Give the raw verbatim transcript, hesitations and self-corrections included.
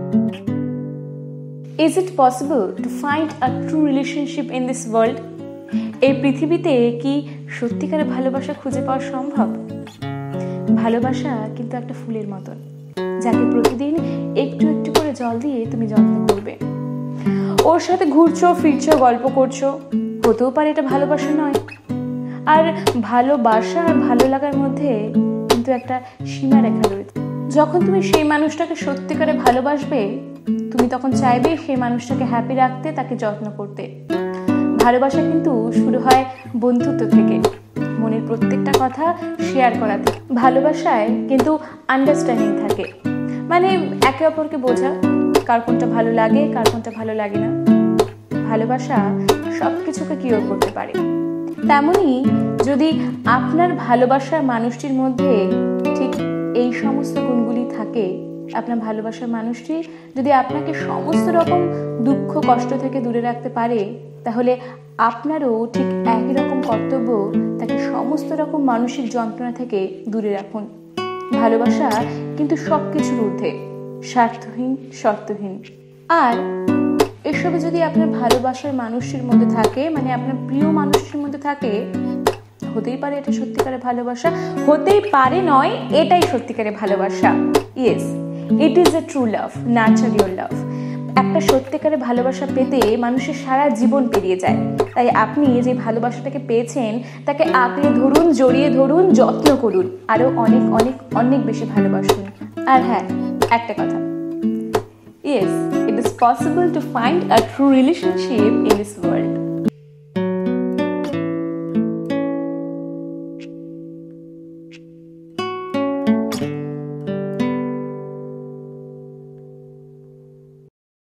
Is it possible to find a true relationship in this world? এই পৃথিবীতে কি সত্যিকারের ভালোবাসা খুঁজে পাওয়া সম্ভব? ভালোবাসা কিন্তু একটা ফুলের মতন, যাকে প্রতিদিন একটু একটু করে জল দিয়ে তুমি যত্ন করবে। ওর সাথে ঘুরছো ফিরছো, গল্প করছো, হতেও পারে এটা ভালোবাসা নয়। আর ভালোবাসা আর ভালো লাগার মধ্যে কিন্তু একটা সীমারেখা রয়েছে। যখন তুমি সেই মানুষটাকে সত্যিকারে ভালোবাসবে, তুমি তখন চাইবে সেই মানুষটাকে হ্যাপি রাখতে, তাকে যত্ন করতে। ভালোবাসা কিন্তু শুরু হয় বন্ধুত্ব থেকে, মনের প্রত্যেকটা কথা শেয়ার করা থেকে। ভালোবাসায় কিন্তু আন্ডারস্ট্যান্ডিং থাকে, মানে একে অপরকে বোঝা, কার কোনটা ভালো লাগে কার কোনটা ভালো লাগে না। ভালোবাসা সব কিছুকে কিওর করতে পারে। তেমনই যদি আপনার ভালোবাসার মানুষটির মধ্যে ঠিক এই সমস্ত গুণগুলি থাকে, আপনার ভালোবাসার মানুষটি যদি আপনাকে সমস্ত রকম দুঃখ কষ্ট থেকে দূরে রাখতে পারে, তাহলে আপনারও ঠিক একই রকম কর্তব্য তাকে সমস্ত রকম মানসিক যন্ত্রণা থেকে দূরে রাখুন। ভালোবাসা কিন্তু সব কিছুর ঊর্ধ্বে, স্বার্থহীন, শর্তহীন। আর এসবে যদি আপনার ভালোবাসার মানুষটির মধ্যে থাকে, মানে আপনার প্রিয় মানুষটির মধ্যে থাকে, হতেই পারে এটা সত্যিকারের ভালোবাসা, হতেই পারে নয়, এটাই সত্যিকারের ভালোবাসা। Yes, it is a true love, nurture your love. একটা সত্যিকারের ভালোবাসা পেতে মানুষের সারা জীবন পেরিয়ে যায়। তাই আপনি যে ভালোবাসাটাকে পেয়েছেন তাকে আঁকড়ে ধরুন, জড়িয়ে ধরুন, যত্ন করুন, আরো অনেক অনেক অনেক বেশি ভালোবাসুন। আর হ্যাঁ, একটা কথা, yes, it is possible to find a true relationship in this world.